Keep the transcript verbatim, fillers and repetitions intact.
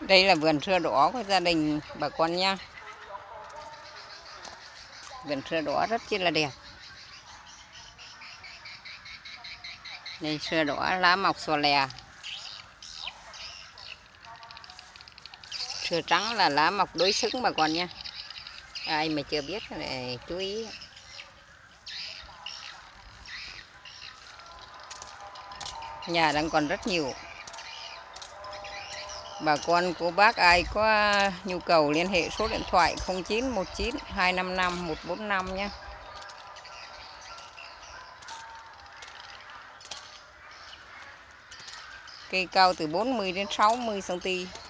Đây là vườn sưa đỏ của gia đình bà con nha. Vườn sưa đỏ rất chi là đẹp. Đây sưa đỏ lá mọc xòa lè. Sưa trắng là lá mọc đối xứng bà con nha. Ai mà chưa biết thì chú ý. Nhà đang còn rất nhiều. Bà con cô bác ai có nhu cầu liên hệ số điện thoại không chín một chín hai năm năm một bốn năm nhé. Cây cao từ bốn mươi đến sáu mươi xăng ti mét.